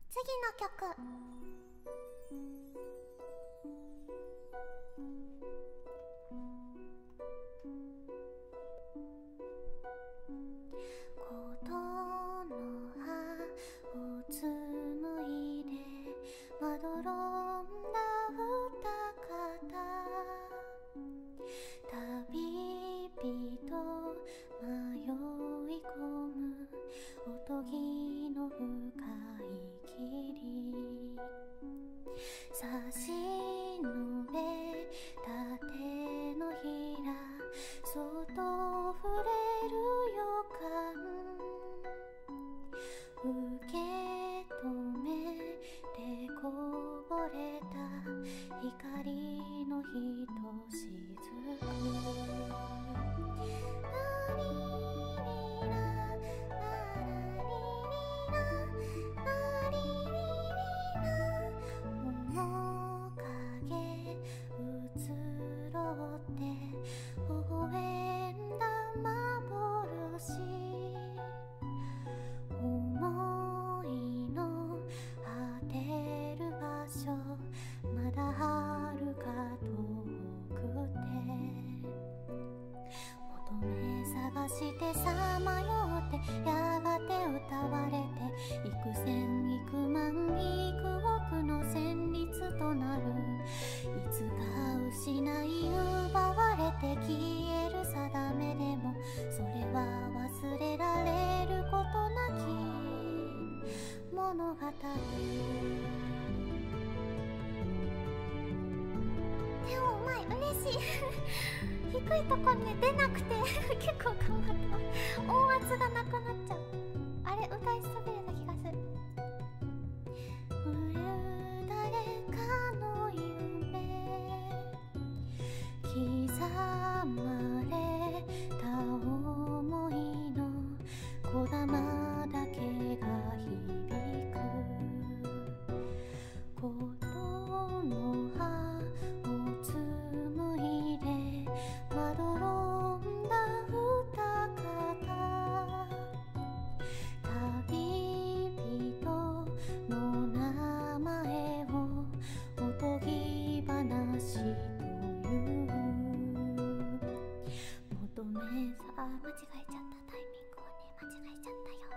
次の曲。琴の葉を紡いでまどろんだ歌方、旅人迷い込むおとぎの深い霧、差し伸べた手のひらそっと触れる予感、受け止めてこぼれた光のひとしずく、ラリリラララリリララリリラ、面影移ろって微笑んだ幻、思いの果てる場所まだ遥か遠くて、求め探してさまよってやがて歌われて幾千幾万幾億の旋律となる、いつか失い奪われて消える定めでもそれは忘れられることなき物語。でもうまい、嬉しい低いとこに出なくて結構頑張った。音圧がなくなっちゃう。あれ歌いそびれた気がする。誰かの夢刻まれた想いのこだまだけが響く、琴の葉を紡いでまどろんだ歌方、旅人の名前をおとぎ話という求めさ、間違えちゃった、タイミングをね間違えちゃったよ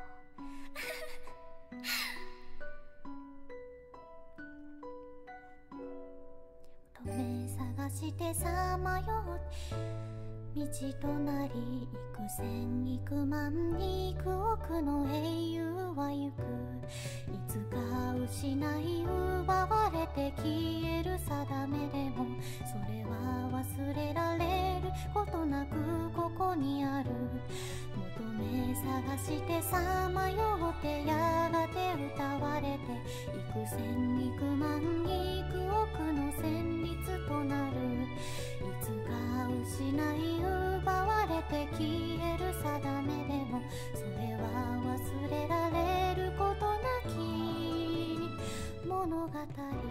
求め探してさまよ道となり幾千幾万幾億の英雄は行く、いつか失い奪われて消える定めでもそれは忘れられることなくここにある、求め探してさまよってやがて歌われて幾千幾万幾億の旋律となる、いつか失い奪われて消える定めでもそれは忘れられることなき物語。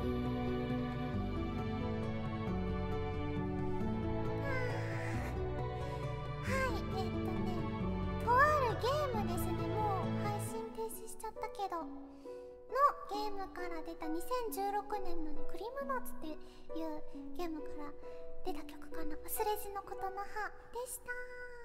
とあるゲームですね。もう配信停止しちゃったけどのゲームから出た2016年のね、クリームノーツっていうゲームから出た曲かな。忘れじのことの葉でした。